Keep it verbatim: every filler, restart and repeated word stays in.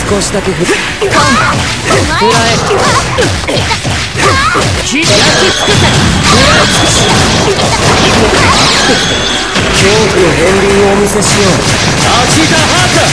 少しだけ振る。 食らえ。焼き尽くせ。食らい尽くし。 恐怖の片鱗をお見せしよう。 アキダハータ。